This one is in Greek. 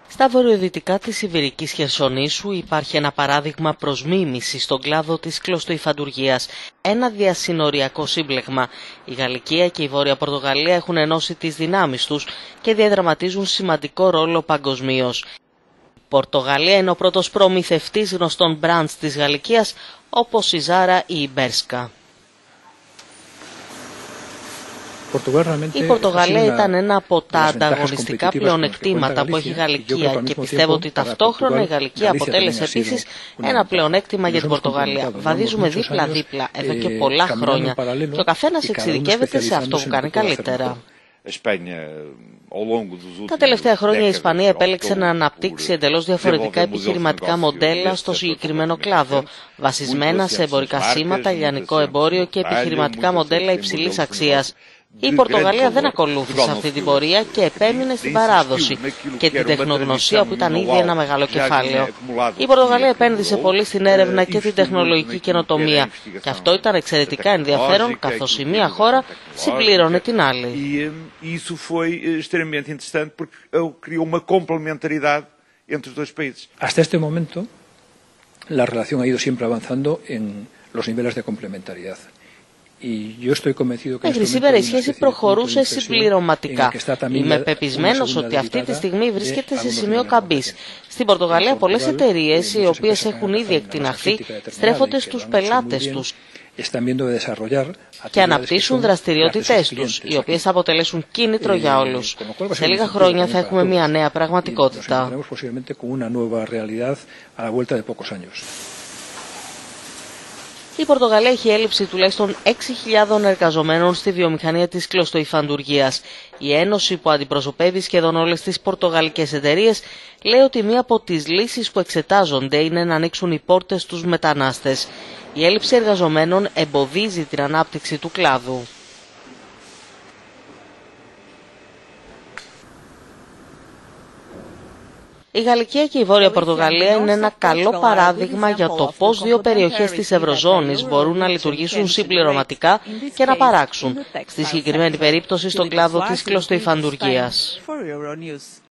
Στα βορειοδυτικά της Ιβηρικής Χερσονήσου υπάρχει ένα παράδειγμα προς μίμηση στον κλάδο της κλωστοϊφαντουργίας. Ένα διασυνοριακό σύμπλεγμα. Η Γαλλικία και η Βόρεια Πορτογαλία έχουν ενώσει τις δυνάμεις τους και διαδραματίζουν σημαντικό ρόλο παγκοσμίως. Η Πορτογαλία είναι ο πρώτος προμηθευτής γνωστών μπραντς της Γαλλικίας, όπως η Ζάρα ή η Μπέρσκα. Η Πορτογαλία ήταν ένα από τα ανταγωνιστικά πλεονεκτήματα που έχει η Γαλλικία και πιστεύω ότι ταυτόχρονα η Γαλλικία αποτέλεσε επίσης ένα πλεονέκτημα για την Πορτογαλία. Βαδίζουμε δίπλα-δίπλα εδώ και πολλά χρόνια και ο καθένας εξειδικεύεται σε αυτό που κάνει καλύτερα. Τα τελευταία χρόνια η Ισπανία επέλεξε να αναπτύξει εντελώς διαφορετικά επιχειρηματικά μοντέλα στο συγκεκριμένο κλάδο, βασισμένα σε εμπορικά σήματα, λιανικό εμπόριο και επιχειρηματικά μοντέλα υψηλής αξίας. Η Πορτογαλία δεν ακολούθησε αυτή την πορεία και επέμεινε στην παράδοση και την τεχνογνωσία που ήταν ήδη ένα μεγάλο κεφάλαιο. Η Πορτογαλία επένδυσε πολύ στην έρευνα και την τεχνολογική καινοτομία και αυτό ήταν εξαιρετικά ενδιαφέρον, καθώς η μία χώρα συμπλήρωνε την άλλη. Hasta este momento, la relación ha ido siempre avanzando en los niveles de complementariedad. Μέχρι σήμερα η σχέση προχωρούσε συμπληρωματικά. Είμαι πεπισμένος ότι αυτή τη στιγμή βρίσκεται σε σημείο καμπής. Στην Πορτογαλία πολλές εταιρείες, οι οποίες έχουν ήδη εκτιναχθεί, στρέφονται στους πελάτες τους και αναπτύσσουν δραστηριότητές τους, οι οποίες θα αποτελέσουν κίνητρο για όλους. Σε λίγα χρόνια θα έχουμε μια νέα πραγματικότητα. Η Πορτογαλία έχει έλλειψη τουλάχιστον 6.000 εργαζομένων στη βιομηχανία της κλωστοϊφαντουργίας. Η Ένωση, που αντιπροσωπεύει σχεδόν όλες τις πορτογαλικές εταιρείες, λέει ότι μία από τις λύσεις που εξετάζονται είναι να ανοίξουν οι πόρτες στους μετανάστες. Η έλλειψη εργαζομένων εμποδίζει την ανάπτυξη του κλάδου. Η Γαλλικία και η Βόρεια Πορτογαλία είναι ένα καλό παράδειγμα για το πώς δύο περιοχές της Ευρωζώνης μπορούν να λειτουργήσουν συμπληρωματικά και να παράξουν, στη συγκεκριμένη περίπτωση στον κλάδο της κλωστοϊφαντουργίας.